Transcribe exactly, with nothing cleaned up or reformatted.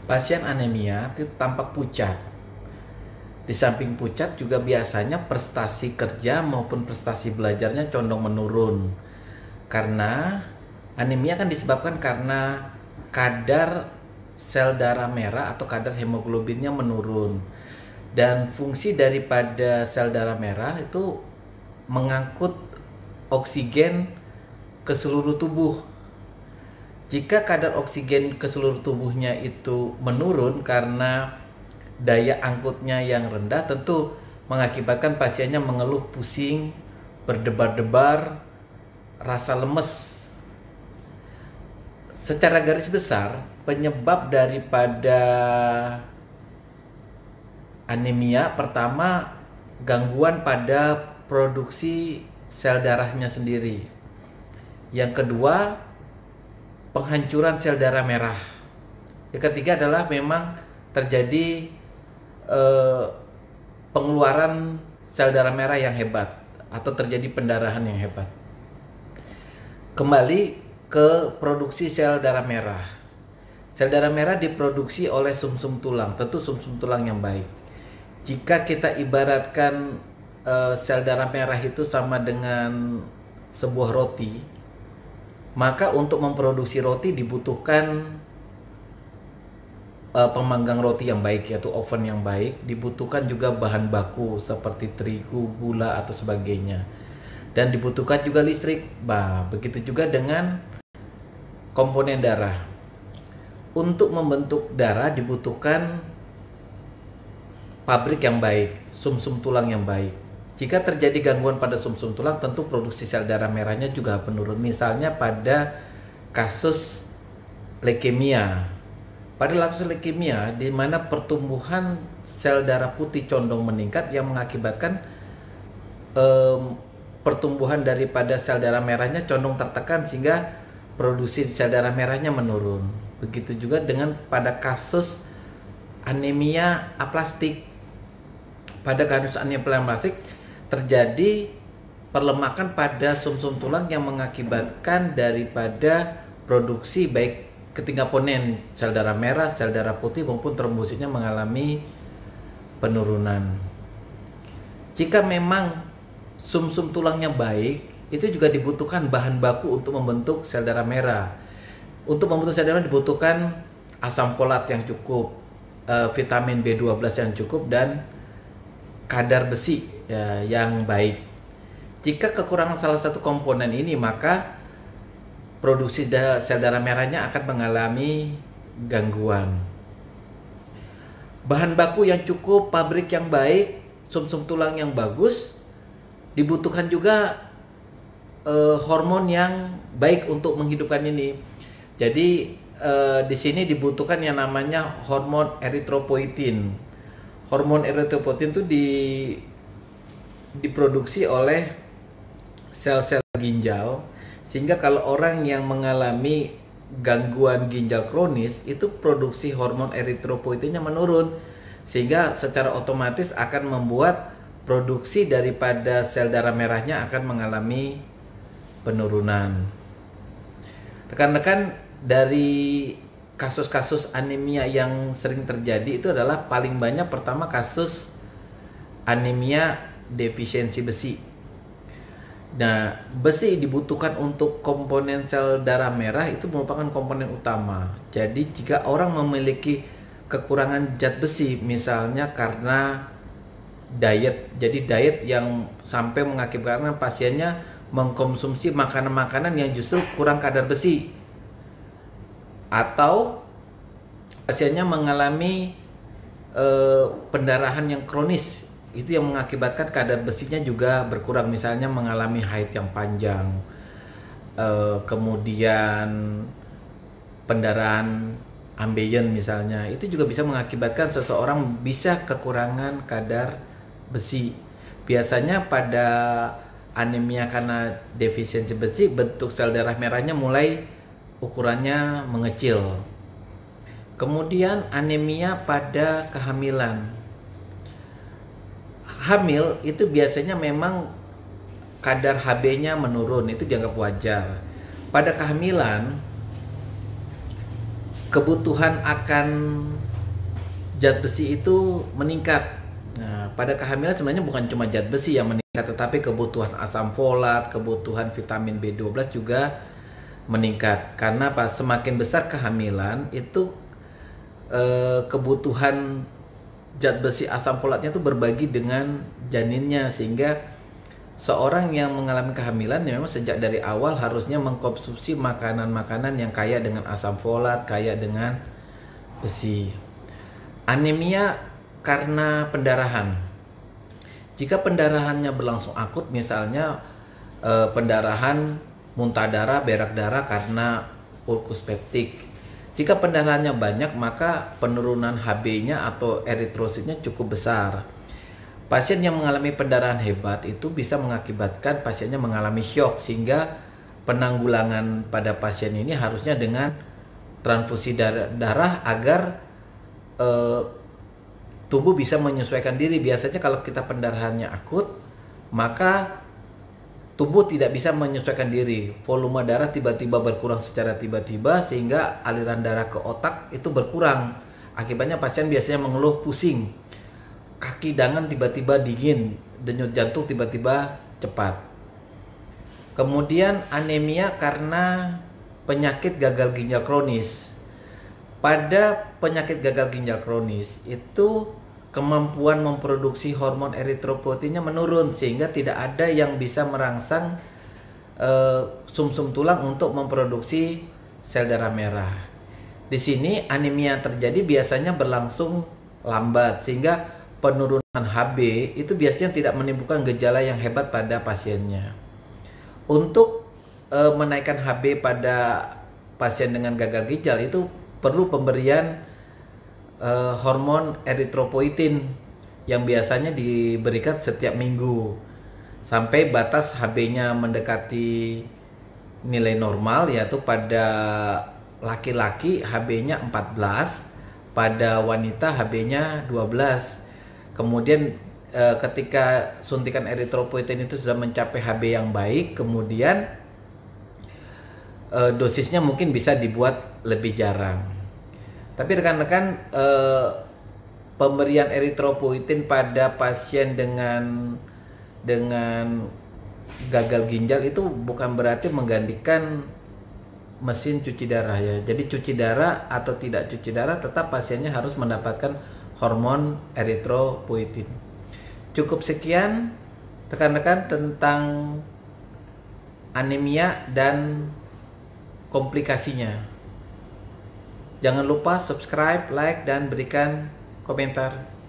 Pasien anemia itu tampak pucat. Di samping pucat juga biasanya prestasi kerja maupun prestasi belajarnya condong menurun. Karena anemia kan disebabkan karena kadar sel darah merah atau kadar hemoglobinnya menurun. Dan fungsi daripada sel darah merah itu mengangkut oksigen ke seluruh tubuh. Jika kadar oksigen ke seluruh tubuhnya itu menurun karena daya angkutnya yang rendah, tentu mengakibatkan pasiennya mengeluh pusing, berdebar-debar, rasa lemes. Secara garis besar, penyebab daripada anemia pertama gangguan pada produksi sel darahnya sendiri. Yang kedua, penghancuran sel darah merah. Yang ketiga adalah memang terjadi eh, pengeluaran sel darah merah yang hebat atau terjadi pendarahan yang hebat. Kembali ke produksi sel darah merah. Sel darah merah diproduksi oleh sumsum tulang, tentu sumsum tulang yang baik. Jika kita ibaratkan eh, sel darah merah itu sama dengan sebuah roti, maka untuk memproduksi roti dibutuhkan uh, pemanggang roti yang baik, yaitu oven yang baik. Dibutuhkan juga bahan baku seperti terigu, gula atau sebagainya. Dan dibutuhkan juga listrik. Bah, begitu juga dengan komponen darah. Untuk membentuk darah dibutuhkan pabrik yang baik, sumsum tulang yang baik. Jika terjadi gangguan pada sumsum tulang, tentu produksi sel darah merahnya juga menurun. Misalnya pada kasus leukemia. Pada kasus leukemia, di mana pertumbuhan sel darah putih condong meningkat yang mengakibatkan um, pertumbuhan daripada sel darah merahnya condong tertekan sehingga produksi sel darah merahnya menurun. Begitu juga dengan pada kasus anemia aplastik. Pada kasus anemia aplastik terjadi perlemakan pada sumsum tulang yang mengakibatkan daripada produksi baik ketiga komponen sel darah merah, sel darah putih maupun trombositnya mengalami penurunan. Jika memang sumsum tulangnya baik, itu juga dibutuhkan bahan baku untuk membentuk sel darah merah. Untuk membentuk sel darah dibutuhkan asam folat yang cukup, vitamin B dua belas yang cukup, dan kadar besi ya, yang baik. Jika kekurangan salah satu komponen ini, maka produksi da sel darah merahnya akan mengalami gangguan. Bahan baku yang cukup, pabrik yang baik, sumsum tulang yang bagus, dibutuhkan juga eh, hormon yang baik untuk menghidupkan ini. Jadi eh, di sini dibutuhkan yang namanya hormon eritropoietin. Hormon eritropoietin itu di, diproduksi oleh sel-sel ginjal, sehingga kalau orang yang mengalami gangguan ginjal kronis itu produksi hormon eritropoietinnya menurun, sehingga secara otomatis akan membuat produksi daripada sel darah merahnya akan mengalami penurunan. Rekan-rekan, dari kasus-kasus anemia yang sering terjadi itu adalah paling banyak pertama kasus anemia defisiensi besi. Nah, besi dibutuhkan untuk komponen sel darah merah itu merupakan komponen utama. Jadi jika orang memiliki kekurangan zat besi, misalnya karena diet, jadi diet yang sampai mengakibatkan pasiennya mengkonsumsi makanan-makanan yang justru kurang kadar besi, atau pasiennya mengalami eh, pendarahan yang kronis, itu yang mengakibatkan kadar besinya juga berkurang, misalnya mengalami haid yang panjang, eh, kemudian pendarahan ambeien misalnya, itu juga bisa mengakibatkan seseorang bisa kekurangan kadar besi. Biasanya pada anemia karena defisiensi besi, bentuk sel darah merahnya mulai ukurannya mengecil. Kemudian anemia pada kehamilan. Hamil itu biasanya memang kadar H B-nya menurun, itu dianggap wajar. Pada kehamilan kebutuhan akan zat besi itu meningkat. Nah, pada kehamilan sebenarnya bukan cuma zat besi yang meningkat, tetapi kebutuhan asam folat, kebutuhan vitamin B dua belas juga meningkat. Karena pas semakin besar kehamilan itu eh, kebutuhan zat besi asam folatnya itu berbagi dengan janinnya, sehingga seorang yang mengalami kehamilan ya memang sejak dari awal harusnya mengkonsumsi makanan-makanan yang kaya dengan asam folat, kaya dengan besi. Anemia karena pendarahan. Jika pendarahannya berlangsung akut, misalnya eh, pendarahan muntah darah, berak darah karena ulkus peptik. Jika pendarahannya banyak, maka penurunan H B-nya atau eritrositnya cukup besar. Pasien yang mengalami pendarahan hebat itu bisa mengakibatkan pasiennya mengalami syok, sehingga penanggulangan pada pasien ini harusnya dengan transfusi darah, darah agar eh, tubuh bisa menyesuaikan diri. Biasanya kalau kita pendarahannya akut, maka tubuh tidak bisa menyesuaikan diri. Volume darah tiba-tiba berkurang secara tiba-tiba sehingga aliran darah ke otak itu berkurang. Akibatnya pasien biasanya mengeluh pusing, kaki tangan tiba-tiba dingin, denyut jantung tiba-tiba cepat. Kemudian anemia karena penyakit gagal ginjal kronis. Pada penyakit gagal ginjal kronis itu kemampuan memproduksi hormon eritropoietinnya menurun, sehingga tidak ada yang bisa merangsang uh, sumsum tulang untuk memproduksi sel darah merah. Di sini anemia terjadi biasanya berlangsung lambat, sehingga penurunan H B itu biasanya tidak menimbulkan gejala yang hebat pada pasiennya. Untuk uh, menaikkan H B pada pasien dengan gagal ginjal itu perlu pemberian Uh, hormon eritropoietin yang biasanya diberikan setiap minggu sampai batas H B-nya mendekati nilai normal, yaitu pada laki-laki H B-nya empat belas, pada wanita H B-nya dua belas. Kemudian uh, ketika suntikan eritropoietin itu sudah mencapai H B yang baik, kemudian uh, dosisnya mungkin bisa dibuat lebih jarang. Tapi rekan-rekan, eh, pemberian eritropoietin pada pasien dengan dengan gagal ginjal itu bukan berarti menggantikan mesin cuci darah ya. Jadi cuci darah atau tidak cuci darah, tetap pasiennya harus mendapatkan hormon eritropoietin. Cukup sekian rekan-rekan tentang anemia dan komplikasinya. Jangan lupa subscribe, like, dan berikan komentar.